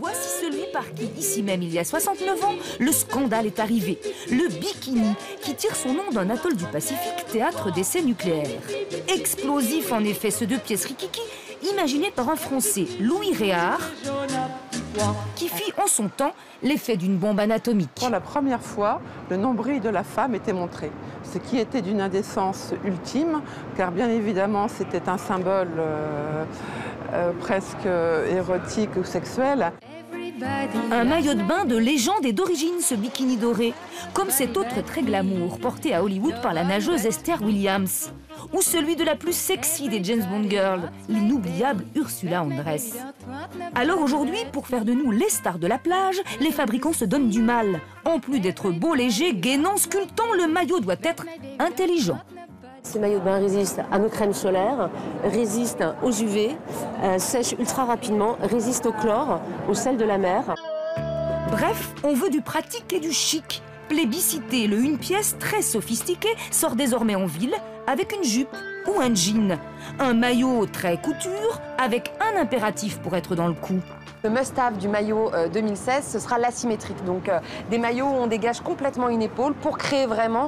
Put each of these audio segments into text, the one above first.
Voici celui par qui, ici même il y a 69 ans, le scandale est arrivé. Le bikini, qui tire son nom d'un atoll du Pacifique, théâtre d'essais nucléaires. Explosif en effet, ce 2 pièces rikiki, imaginé par un Français, Louis Réard, qui fit en son temps l'effet d'une bombe anatomique. Pour la première fois, le nombril de la femme était montré, ce qui était d'une indécence ultime, car bien évidemment c'était un symbole presque érotique ou sexuel. Un maillot de bain de légende et d'origine, ce bikini doré, comme cet autre très glamour porté à Hollywood par la nageuse Esther Williams, ou celui de la plus sexy des James Bond girls, l'inoubliable Ursula Andress. Alors aujourd'hui, pour faire de nous les stars de la plage, les fabricants se donnent du mal. En plus d'être beau, léger, gainant, sculptant, le maillot doit être intelligent. Ces maillots de bain résistent à nos crèmes solaires, résistent aux UV, sèchent ultra rapidement, résistent au chlore, au sel de la mer. Bref, on veut du pratique et du chic. Plébiscité, le 1 pièce très sophistiqué sort désormais en ville avec une jupe ou un jean. Un maillot très couture avec un impératif pour être dans le coup. Le must-have du maillot 2016, ce sera l'asymétrique. Donc des maillots où on dégage complètement une épaule pour créer vraiment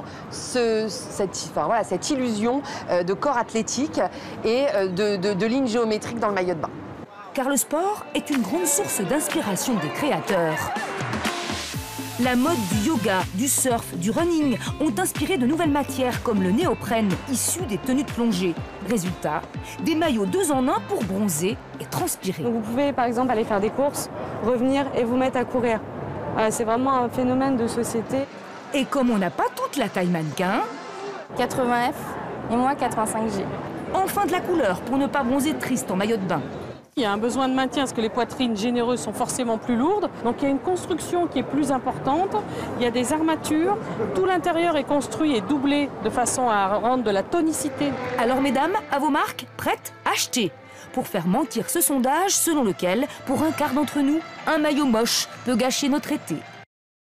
cette illusion de corps athlétique et de lignes géométriques dans le maillot de bain. Car le sport est une grande source d'inspiration des créateurs. La mode du yoga, du surf, du running ont inspiré de nouvelles matières comme le néoprène issu des tenues de plongée. Résultat, des maillots 2 en 1 pour bronzer et transpirer. Donc vous pouvez par exemple aller faire des courses, revenir et vous mettre à courir. C'est vraiment un phénomène de société. Et comme on n'a pas toute la taille mannequin, 80F et moi 85G. Enfin de la couleur pour ne pas bronzer triste en maillot de bain. Il y a un besoin de maintien parce que les poitrines généreuses sont forcément plus lourdes. Donc il y a une construction qui est plus importante. Il y a des armatures. Tout l'intérieur est construit et doublé de façon à rendre de la tonicité. Alors mesdames, à vos marques, prêtes, achetez. Pour faire mentir ce sondage selon lequel, pour un quart d'entre nous, un maillot moche peut gâcher notre été.